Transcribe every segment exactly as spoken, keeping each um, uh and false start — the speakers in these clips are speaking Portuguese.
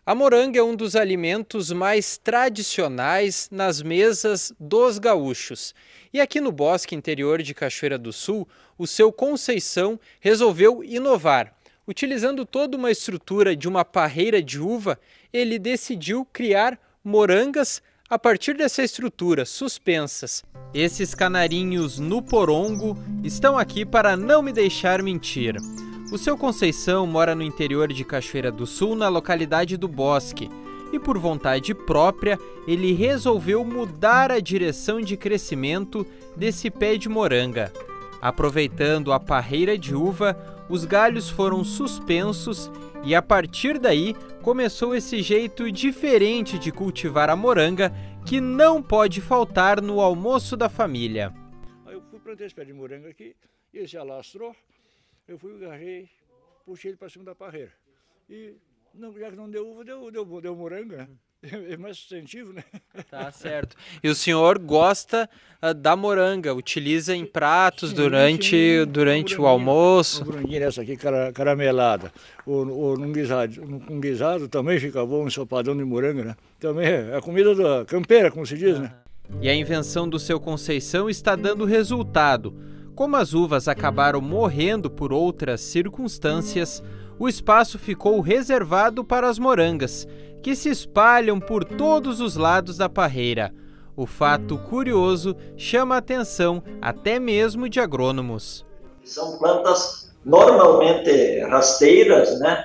A moranga é um dos alimentos mais tradicionais nas mesas dos gaúchos. E aqui no Bosque Interior de Cachoeira do Sul, o seu Conceição resolveu inovar. Utilizando toda uma estrutura de uma parreira de uva, ele decidiu criar morangas a partir dessa estrutura, suspensas. Esses canarinhos no porongo estão aqui para não me deixar mentir. O seu Conceição mora no interior de Cachoeira do Sul, na localidade do Bosque, e por vontade própria, ele resolveu mudar a direção de crescimento desse pé de moranga. Aproveitando a parreira de uva, os galhos foram suspensos e a partir daí começou esse jeito diferente de cultivar a moranga que não pode faltar no almoço da família. Aí eu fui plantar esse pé de moranga aqui, e ele se alastrou. Eu fui, agarrei, puxei ele para cima da parreira. E não, já que não deu uva, deu, deu, deu moranga. É mais sustentivo, né? Tá certo. E o senhor gosta uh, da moranga, utiliza em pratos sim, durante, sim, durante o almoço? Uma moranguinha essa aqui caramelada. Ou, ou num, guisado, num guisado também fica bom, um ensopadão de moranga, né? Também é a comida da campeira, como se diz, né? E a invenção do seu Conceição está dando resultado. Como as uvas acabaram morrendo por outras circunstâncias, o espaço ficou reservado para as morangas, que se espalham por todos os lados da parreira. O fato curioso chama a atenção até mesmo de agrônomos. São plantas normalmente rasteiras, né?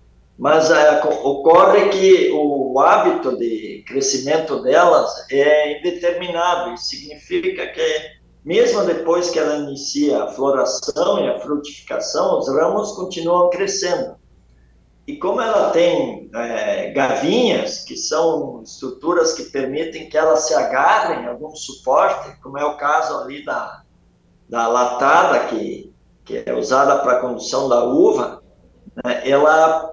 Mas é, ocorre que o hábito de crescimento delas é indeterminado. Isso significa que mesmo depois que ela inicia a floração e a frutificação, os ramos continuam crescendo. E como ela tem é, gavinhas, que são estruturas que permitem que ela se agarrem a algum suporte, como é o caso ali da, da latada, que, que é usada para a condução da uva, né, ela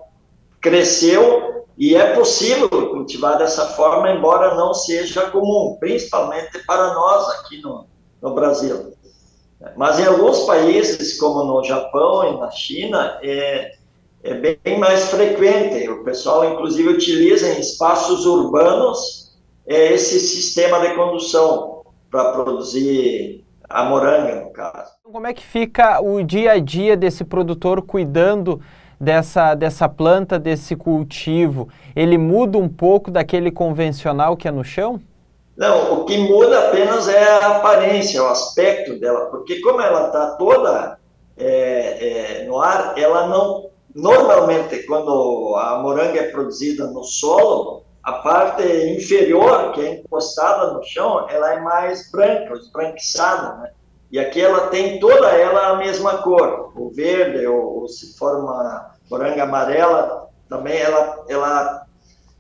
cresceu e é possível cultivar dessa forma, embora não seja comum, principalmente para nós aqui no no Brasil. Mas em alguns países, como no Japão e na China, é, é bem mais frequente. O pessoal, inclusive, utiliza em espaços urbanos é, esse sistema de condução para produzir a moranga, no caso. Como é que fica o dia a dia desse produtor cuidando dessa, dessa planta, desse cultivo? Ele muda um pouco daquele convencional que é no chão? Não, o que muda apenas é a aparência, o aspecto dela, porque como ela está toda é, é, no ar, ela não... Normalmente, quando a moranga é produzida no solo, a parte inferior, que é encostada no chão, ela é mais branca, esbranquiçada, né? E aqui ela tem toda ela a mesma cor, o verde, ou, ou se for uma moranga amarela, também ela... ela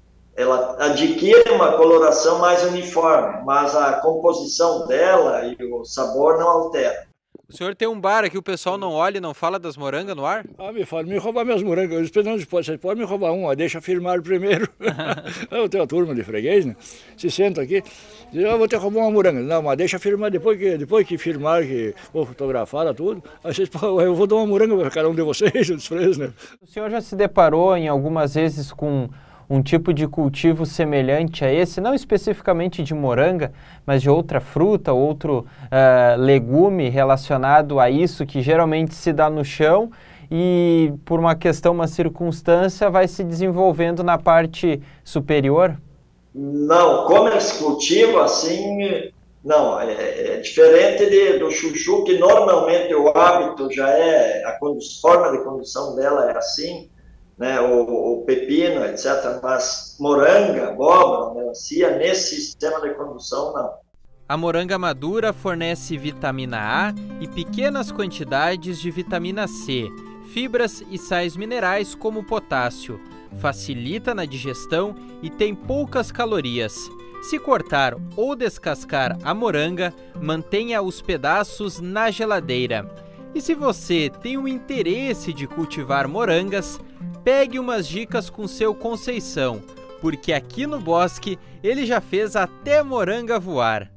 ela adquire uma coloração mais uniforme, mas a composição dela e o sabor não altera. O senhor tem um bar aqui, o pessoal não olha e não fala das morangas no ar? Ah, me fala, me roubar minhas morangas. Eu não, você pode me roubar uma, deixa firmar primeiro. Eu tenho a turma de freguês, né? Se senta aqui, diz, eu vou ter que roubar uma moranga. Não, mas deixa firmar, depois que, depois que firmar, que for fotografada, tudo, aí vocês, eu vou dar uma moranga para cada um de vocês, os freios, né? O senhor já se deparou em algumas vezes com um tipo de cultivo semelhante a esse, não especificamente de moranga, mas de outra fruta, outro uh, legume relacionado a isso, que geralmente se dá no chão e, por uma questão, uma circunstância, vai se desenvolvendo na parte superior? Não, como esse cultivo, assim, não, é, é diferente de, do chuchu, que normalmente o hábito já é, a forma de condução dela é assim, né, o, o pepino, etcétera, mas moranga, abóbora, melancia, nesse sistema de condução, não. A moranga madura fornece vitamina A e pequenas quantidades de vitamina C, fibras e sais minerais como potássio. Facilita na digestão e tem poucas calorias. Se cortar ou descascar a moranga, mantenha os pedaços na geladeira. E se você tem o interesse de cultivar morangas, pegue umas dicas com seu Conceição, porque aqui no Bosque ele já fez até moranga voar.